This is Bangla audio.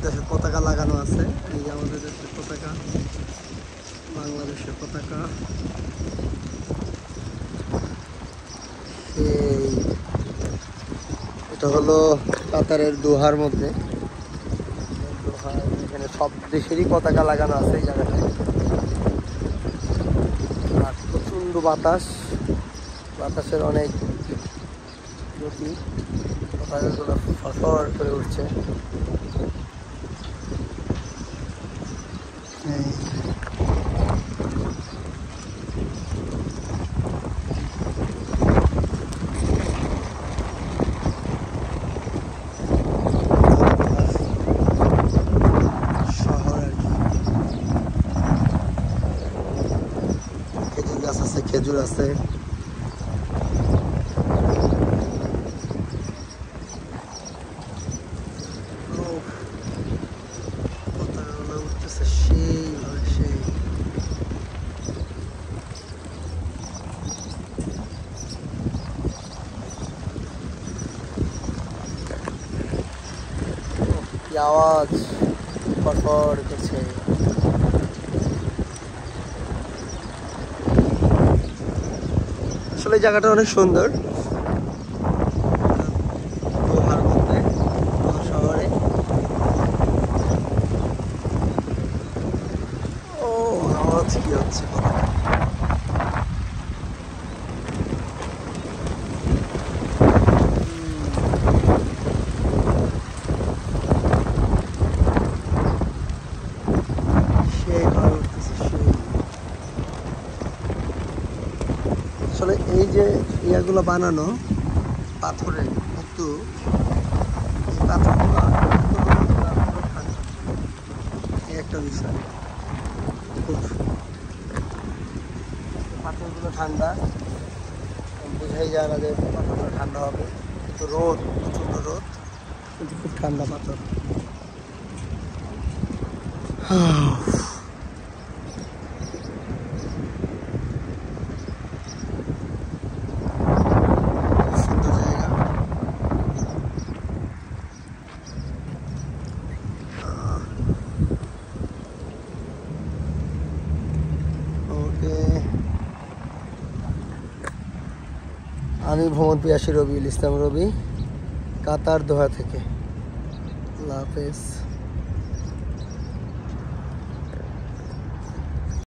দেশের পতাকা লাগানো আছে। এই যে আমাদের দেশের পতাকা, বাংলাদেশের পতাকা। এই এটা হলো কাতারের দোহার মধ্যে, এখানে সব দেশেরই পতাকা লাগানো আছে এই জায়গাটায়। আর প্রচণ্ড বাতাস, বাতাসের অনেক গতি, পতাকাগুলো ফরফর করে উঠছে। খেজুর গাছ আছে, খেজুর আছে। পতাকাগুলো উঠতেছে সেই ভাবে, সেই কি আওয়াজ ফরফর করছে। আসলে জায়গাটা অনেক সুন্দর, দোহার মধ্যে, দোহা শহরে। ও আওয়াজ কি হচ্ছে পতাকা। সেই ভাবে উঠতেছে, সেই। আসলে এই যে ইয়াগুলো বানানো পাথরের, কিন্তু এই পাথরগুলো এই একটা বিষয়, খুব পাথরগুলো ঠান্ডা, বোঝাই যায় না যে পাথরগুলো ঠান্ডা হবে, কিন্তু রোদ, প্রচণ্ড রোদ, কিন্তু খুব ঠান্ডা পাথর। সুন্দর জায়গা। ওকে, আমি ভ্রমণ পিয়াসী রবিউল ইসলাম রবি, কাতার দোহা থেকে। আল্লাহ হাফেজ।